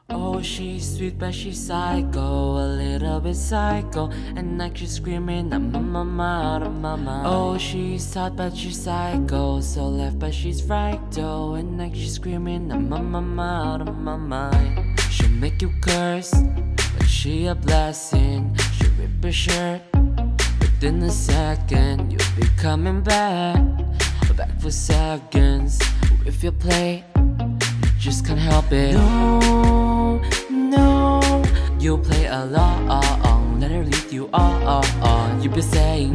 Oh, she's sweet but she's psycho, a little bit psycho. And like she's screaming, I'm out of my mind. Oh, she's hot but she's psycho, so left but she's right though. And like she's screaming, I'm out of my mind. She'll make you curse, but she a blessing. She'll rip your shirt within a second. You'll be coming back for seconds. If you play, you just can't help it. No, no, you'll play along, let her lead you on. You'll be saying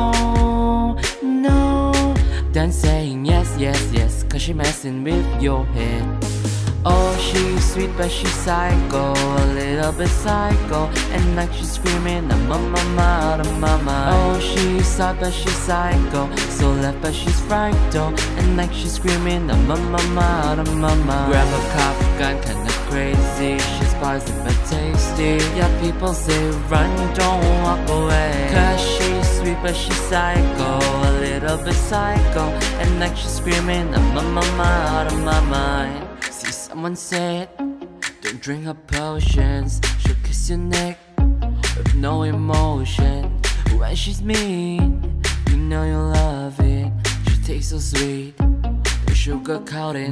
no, no, then saying yes, yes, yes, cause she messing with your head. Oh, she's sweet but she's psycho, a little bit psycho. And like she's screaming, I'm out of my mind. Oh, she's hot but she's psycho, so left but she's right though. And like she's screaming, I'm out of my mind. Grab a cop gun, kinda crazy. She's spicy but tasty. Yeah, people say run, don't walk away. Cause she's sweet but she's psycho, a little bit psycho. And like she's screaming, I'm out of my mind. See, someone said, don't drink her potions. She'll kiss your neck with no emotion. When she's mean, you know you love it. She tastes so sweet, the sugar coated.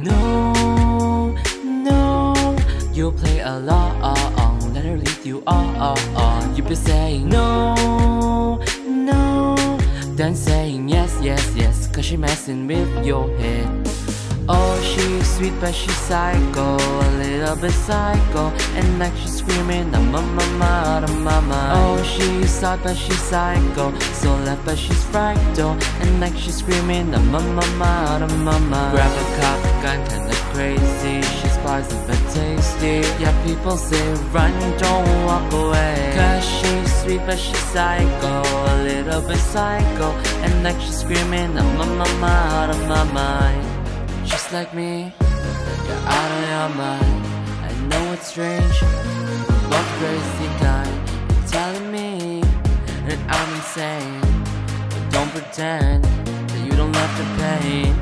No, no, you'll play along, let her lead you on. You'll be saying no, no, then saying yes, yes, yes, cause she messing with your head. Oh, she's sweet but she's psycho, a little bit psycho. And like she's screaming, I'm out of my mind. Oh, she's hot but she's psycho, so left but she's right though. And like she's screaming, I'm out of my mind. Grab a cop gun, kinda crazy. She's spicy but tasty. Yeah, people say run, don't walk away. Cause she's sweet but she's psycho, a little bit psycho. And like she's screaming, I'm out of my mind. Just like me, you're out of your mind. I know it's strange, but crazy kind. You're telling me that I'm insane, but don't pretend that you don't love the pain.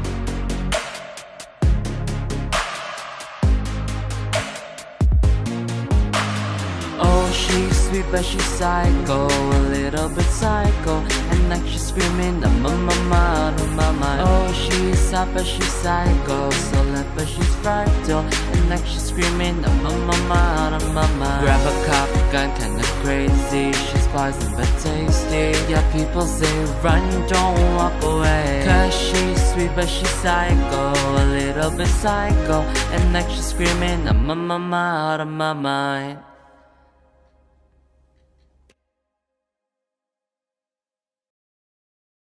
Oh, she's sweet but she's psycho, a little bit psycho. And like she's screaming, I'm out of my mind. Oh, she's hot but she's psycho, so left but she's right though. And like she's screaming, I'm out of my mind. Grab a cop gun, kinda crazy. She's spicy but tasty. Yeah, people say run, don't walk away. Cause she's sweet but she's psycho, a little bit psycho. And like she's screaming, I'm out of my mind.